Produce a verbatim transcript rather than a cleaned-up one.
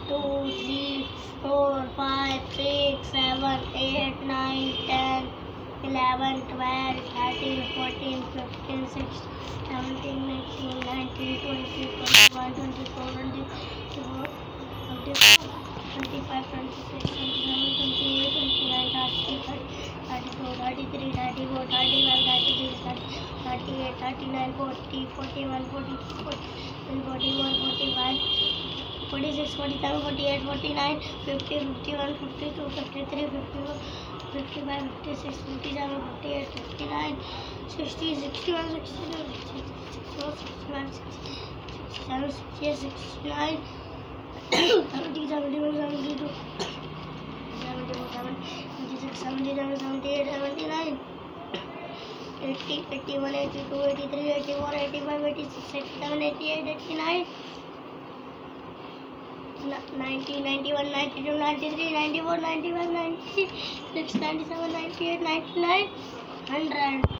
two, three, four, five, six, seven, eight, nine, ten, eleven, twelve, thirteen, fourteen, fifteen, sixteen, seventeen, eighteen, nineteen, twenty, twenty-one, twenty-two, twenty-three, twenty-five, twenty-six, twenty-seven, twenty-eight, twenty-nine, thirty, thirty-two, thirty-three, thirty-four, thirty-five, thirty-six, thirty-eight, thirty-nine, forty, forty-one, forty-two, forty-one, forty-five, forty-six, forty-seven, forty-eight, forty-nine, fifty, fifty-one, fifty-two, fifty-three, fifty-four, fifty-five, fifty-six, fifty-seven, fifty-eight, fifty-nine, sixty, sixty-one, sixty-two, sixty-three, sixty-four, sixty-five, sixty-six, sixty-nine, seventy, seventy-one, seventy-two, seventy-four, seventy-six, seventy-seven, seventy-eight, seventy-nine, eighty, eighty-one, eighty-two, eighty-three, eighty-four, eighty-five, eighty-six, eighty-seven, eighty-eight, eighty-nine, ninety, ninety-one, ninety-two, ninety-three, ninety-four, ninety-five, ninety-six, ninety-seven, ninety-eight, ninety-nine, one hundred.